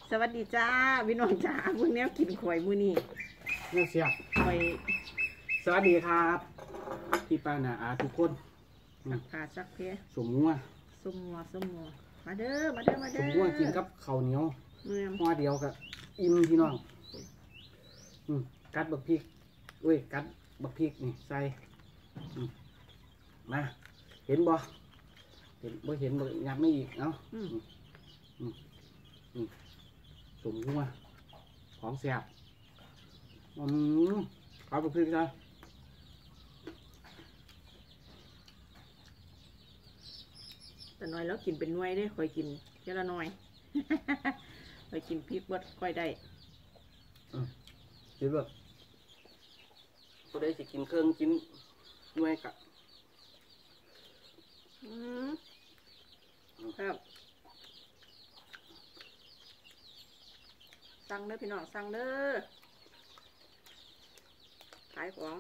สวัสดีจ้าพี่น้องจ้ามื้อนี้กินข่อยมื้อนี้เนื้อเสียบข่อยสวัสดีครับพี่ป้านาอาทุกคนสักเพสมงัวมาเด้อสมงัวกินกับข้าวเหนียวห่อเดียวกับอิ่มพี่น้องกัดบักพริกกัดบักพริกนี่ใส่มาเห็นบ่เห็นบ่ยับไม่อีกเนาะสมงัวของแซ่บเอาบักพริกใส่แต่น้อยแล้วกินเป็นหน่วยได้ค่อยกินเท่าละหน่อยค่อยกินพริกวัดค่อยได้คิดว่าตัวได้สิกินเครื่องกินหน่วยกะครับสั่งเด้อพี่น้องสั่งเด้อขายของ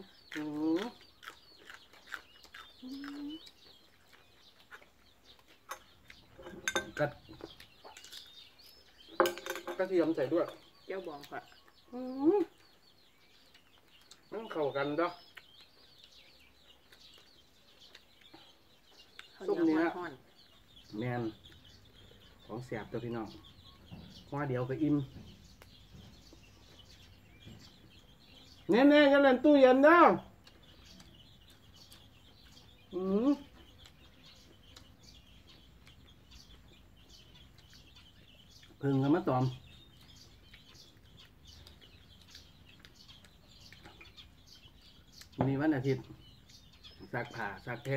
กระเทียมใส่ด้วยเจ้าบองค่ะมันเข้ากันเด้อส้มเนื้อแมนของแสบตัวพี่น้องว่าเดี๋ยวก็อิ่มแน่ๆจะเล่นตู้เย็นเด้อพึ่งกันมาตอมวันนี้วันอาทิตย์ซักผ้าซักแพร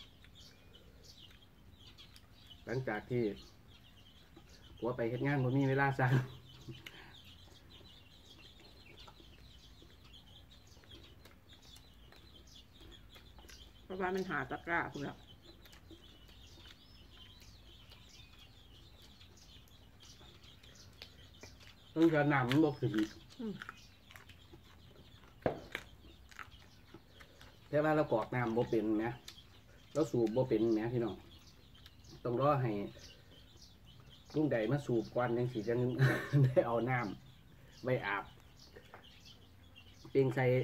หลังจากที่ผัวไปเฮ็ดงานบ่มีเวลาซักเพราะว่ามันหาตะกร้าคุณละต้องการน้ำมันบกขึ้นแต่ว่าเรากรอกน้ำบ่เป็นไหมเราสูบบ่เป็นไหมพี่น้องต้องรอให้ลุงใดมาสูบก่อนยังสิจะได้เอาน้ำไว้อาบเปียงใส่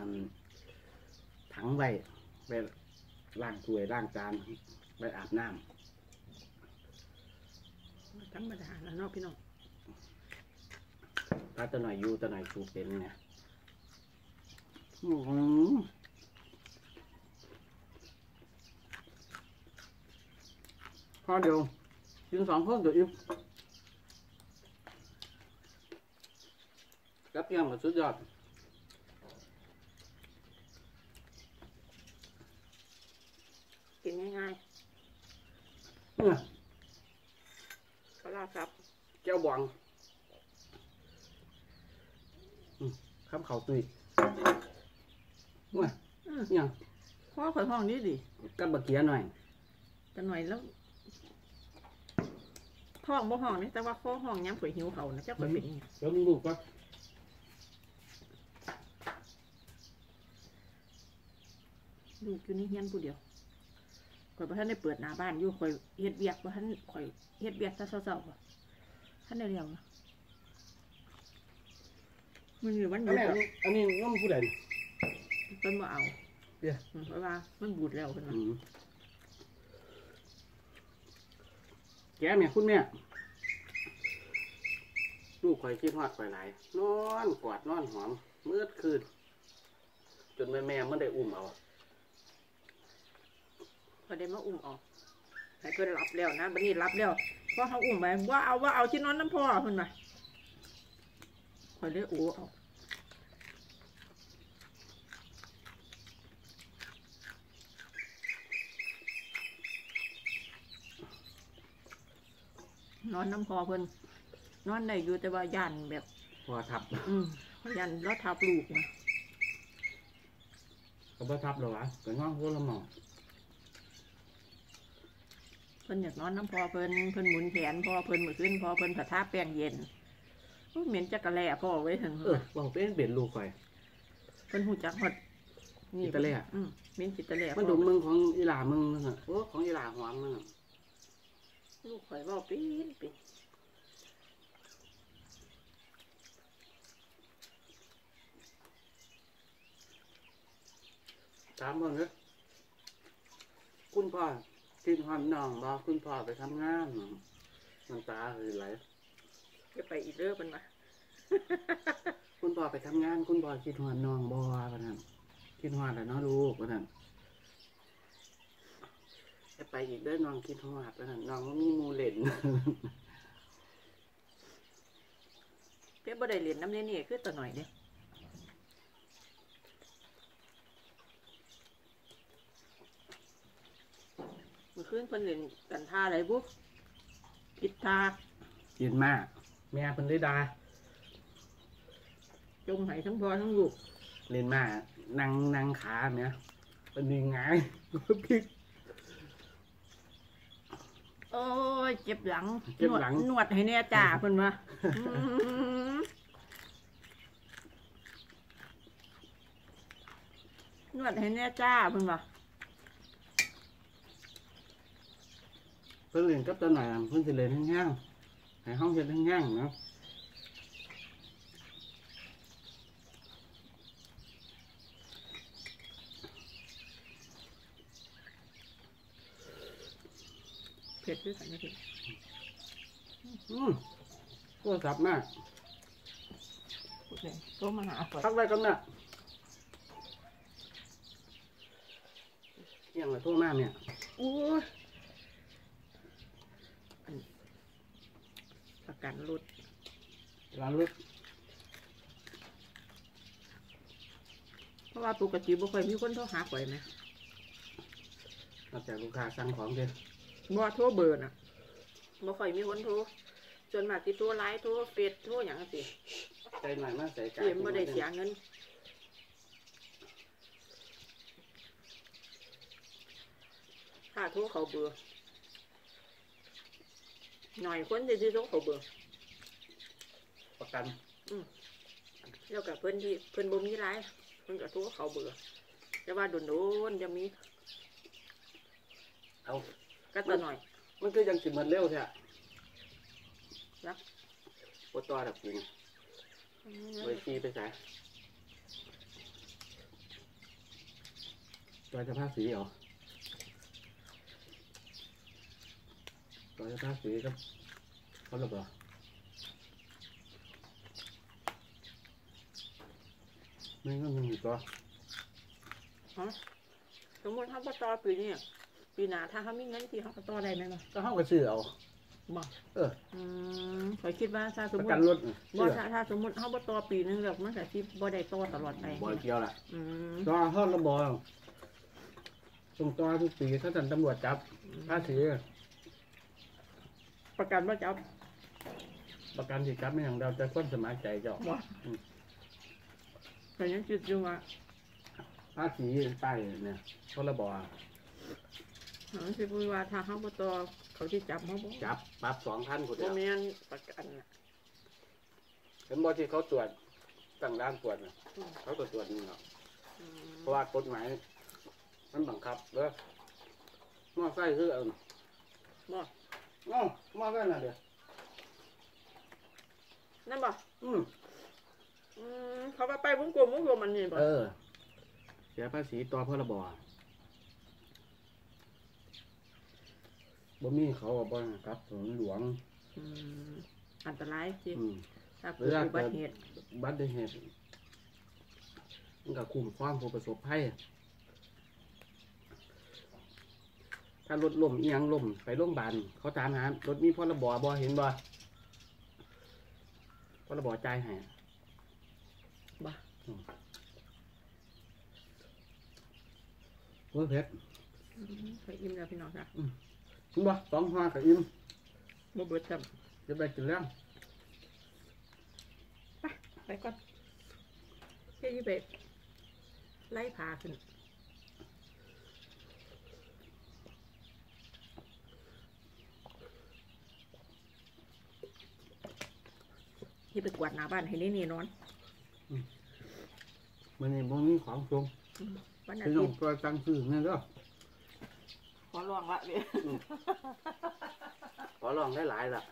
ถังไว้ล้างถ้วยล้างจานไว้อาบน้ำธรรมดาแล้วเนาะพี่น้องถ้าตัวหน่อยอยู่ตัวหน่อยสูบเป็นเนี่ยพอเดี๋ยวกิน2 คนเดี๋ยวอิ่มกับเพียงกับสุดยอดกินง่ายๆปลาซับแก้วบวงข้ามเขาตุยว้าเนี่ยข้อข่อยห้องนี้ดิกับบะเกียหน่อยแต่หน่อยแล้วท้องบ่ห้องนี่แต่ว่าข้อห้องย้ำข่อยหิวเขานะเจ้าข่อยเป็นแล้วมึงบุกปะลูกอยู่นี่เฮียนผู้เดียวข่อยบ่ทันได้เปิดหน้าบ้านอยู่ข่อยเฮ็ดเวียกบ่ทันข่อยเฮ็ดเวียกซะเศร้าๆบ่ทันได้เรียงนะมันอยู่วันหยุดอันนี้น้องผู้ใดเพิ่นบ่เอาเพราะว่ามันบูดแล้วเพิ่นว่าแกแม่คุณแม่ลูกคอยคิดฮอดคอยหลายนอนกอดนอนหอมมืดคืนจนแม่มันได้อุ้มเอาพอได้มาอุ้มออกให้เพิ่นรับแล้วนะบัดนี้รับแล้วพอเขาอุ้มไปว่าเอาที่นอนน้ำพ่อเพิ่นว่าคอยได้โอ้เอานอนน้ำพอเพิ่นนอนได้อยู่แต่ว่ายันแบบพอทับยันแล้วทับลูกนะเขาบ่ทับหรอวะเป็นห้องพวกละหมอเพิ่นอยากนอนน้ำพอเพิ่นหมุนแขนพอเพิ่นมือขึ้นพอเพิ่นผัดทาแป้งเย็นเหม็นจักระแล่พ่อไว้ถึงบอกเป็นลูกคอยเพิ่นหูจักหดนี่ตะแล่เหม็นจิตตะแล่มันดูมึงของอีหลามึงนึงอ่ะของอีหลาหอมมึงลูกข่อยว่าปีนถามเพิ่นเด้อคุณพ่อคิดฮอดน้องบ่คุณพ่อไปทำงานน้ำตาคือไหลจะไปอีกเด้อเพิ่นว่าคุณพ่อไปทำงานคุณพ่อคิดฮอดน้องบ่ว่าซั่นคิดฮอดแล้วเนาะลูกว่าซั่นจะไปอีกเด้อน้องคิดฮอดว่าซั่นน้องบ่มีหมู่เล่นเพิ่นบ่ได้เรียนน้ำนี่คือตัวหน่อยเด้เมื่อคืนเพิ่นเล่นกันท่าอะไรบุผิดท่ากินมากแม่เพิ่นเลยด่าจงให้ทั้งพ่อทั้งลูกเล่นมานั่งขาเนี่ยเป็นยังไงพลิกโอ้ยเจ็บหลังเจ็บหลังนวดให้แน่จ้าเพิ่นว่ามนวดให้แน่จ้าเพิ่นว่าเพิ่นเล่นกับตัวหน่อยเพิ่นสิเล่นแห้งๆให้ห้องเฮ็ดแห้งๆเนาะเผ็ดด้วยกันนะพี่โทรศัพท์มากพูดเลยโทรมาหาข่อยพักไว้ก่อนนะเที่ยงเลยโทรมาเนี่ยโอ้ยอันประกันรถร้านรถเพราะว่าปกติบ่ค่อยมีคนโทรหาข่อยไหมนอกจากลูกค้าสั่งของเด้อบ่โทรเบอร์น่ะบ่ค่อยมีคนโทรส่วนมากสิโทรไลน์โทรเฟซโทรหยังจังซี่ใจหน่อยมาใส่กาเอ็มบ่ได้เสียเงินถ้าโทรเขาเบอร์หน่อยคนจะโทรเขาเบอร์ประกันแล้วกับเพิ่นที่เพิ่นบ่มีไลน์เพิ่นก็โทรเขาเบอร์แต่ว่าโดนๆจะมีเอาก็ตัวหน่อยมันคือยังสิมันเร็วแท้รักปวดตัวดับจริงเวทีไปใส่ตัวจะผ้าสีเหรอตัวจะผ้าสีครับเขาหลบเหรอไม่ก็มีตัวสมมติถ้าบ่ต่อปีนี้ปีหน้าถ้าเขามีเงินที่เขาก็ต่อได้ไหมล่ะก็เข้ากับซื้อเอาบ่เออข้อยคิดว่าถ้าสมประมกันติรถบ่ถ้าสมมติเขาบ่ต่อปีนึงแล้วมันก็สิบ่ได้ต่อตลอดไปบอยเกี่ยวล่ะอืมต่อทอดระบอยส่งต่อทุกปีถ้าท่านตำรวจจับภาษีประกันว่าจะเอาประกันที่จับไม่อย่างเราจะค้นสมัครใจเจ้าบ่ก็ยังคิดอยู่ว่าภาษีใต้เนี่ยทอดระบอเขาสิพูดว่าถ้าเขาบ่ต่อเขาสิจับเขาบ่จับปรับ2,000คนเดีบ่ยวแม่นประกันน่ะเห็นบ่ที่เขาตรวจตั้งด่านตรวจน่ะเขาตรวจนี่เนาะอืมเพราะว่ากฎหมายมันบังคับเด้อมอไซค์คือเอาบ่มอไซค์น่ะเด้อนั่นบ่อืมเขาว่าไปวงกลมมันนี่บ่เสียภาษีต่อพรบบ่มีเขาบ่ครับถนนหลวงอืมอันตรายสิอืมถ้าเกิดอุบัติเหตุบัตรเหตุมันก็คุ้มครองผู้ประสบภัยถ้ารถล้มอีหยังล้มไปโรงพยาบาลเขาตามหารถมีพรบบ่เห็นบ่พรบจ่ายให้บ่เว้ยเพชรไปอิ่มแล้วพี่น้องค่ะเห็นบ่2 ห่อก็อิ่มบ่เบิดจจะได้กินแล้วำไปก่อนเฮ้ยไปไล่พาขึ้นที่ไปกวาดหน้าบ้านให้นี่นอนมื้อนี้บ่มีของส่งวันอาพี่น้อทิงตย์ตัวสั่งซื้อแม่เด้อขอร้องละเด้ขอลองได้หลายล่ะ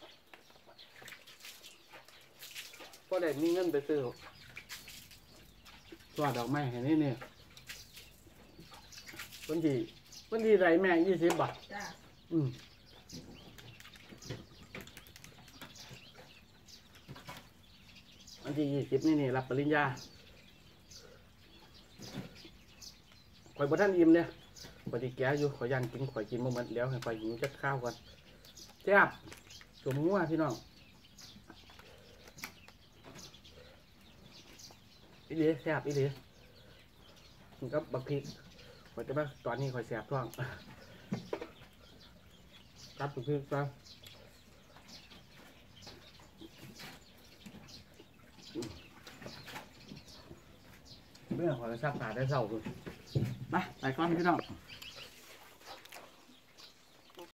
พอได้มีเงินไปซื้อตัวดอกไม้ให้นี่เนี่ยวันที่ไรแม่20 บาทจ้าอืมวันที่20นี่รับปริญญาข่อยบ่ทันอิ่มเนี่ยปฏิแกอยู่ข่อยยันกินข่อยกินบ่หมดแล้วให้ข่อยหิวจักข้าวก่อนแซ่บสมงัวพี่น้องอีเด้แซ่บอีเด้มันก็บักพริกข่อยจะว่าตอนนี้ข่อยแซ่บท้องครับบักพริกครับเมื่อข่อยจะซักผ้าได้เช้าพุ่นไปก่อนพี่น้อง